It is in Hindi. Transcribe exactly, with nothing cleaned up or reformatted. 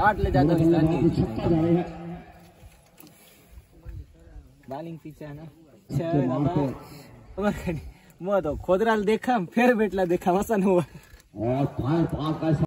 काट ले जाता बालिंग पीछे है ना म तो खोदराल देखा फिर बेटला देखा मसन हुआ।